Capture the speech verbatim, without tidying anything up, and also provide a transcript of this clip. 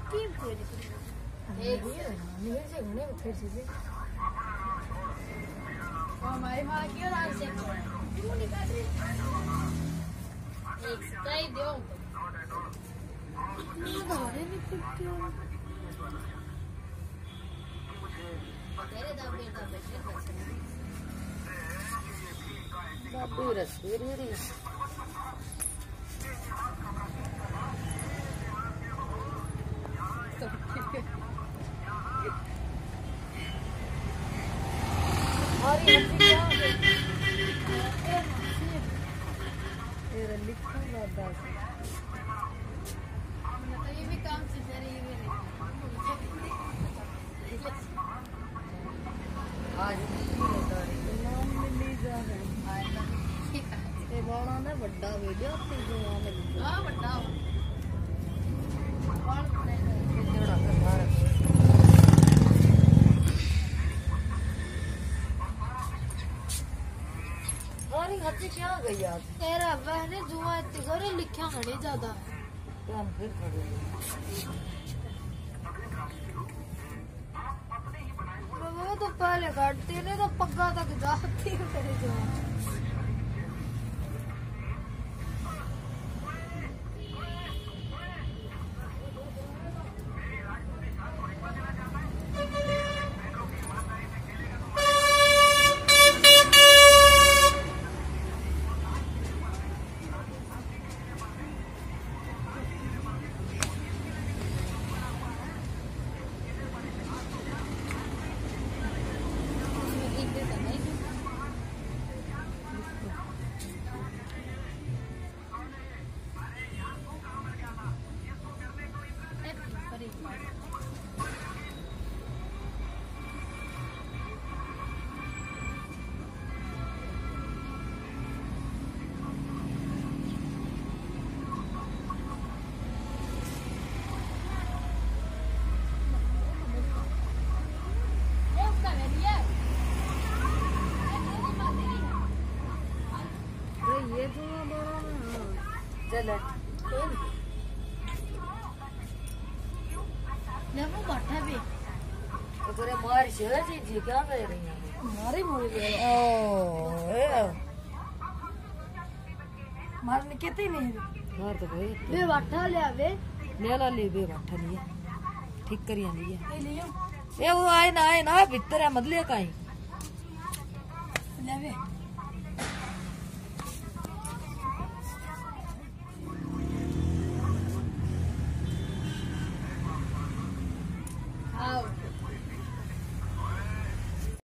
की कोई एक नहीं से घने फिर से हमारी मां क्यों ना से क्यों नहीं कर रही एक स्काई दो ये धारे नहीं फिरती हो तेरे दाबे दाबे दाबे रस्ते रे और ये तेरा लिखा दादा मतलब ये भी काम से जरे ये भी आज नाम मिली जा रहा है ये बड़ा ना बड़ा वीडियो ते जो नाम हां बड़ा कौन बड़ा कर हत्ती क्या गई आज तेरा बहने जुआ इतनी करे लिखा नहीं ज्यादा हम फिर खड़े वो तो पहले काटते ने तो पग्गा तक जाती है तेरे जुआ चल वो बैठा भी तो तेरे मार से जी क्या कर रही है मारे मोरे ओ मारने कितने नहीं मार तो भाई बे बैठा ले आवे ले ला ले बे बैठा लिया ठीक करिया लिया ए लियो ए वो आए ना आए ना भीतर है मदले काई ले बे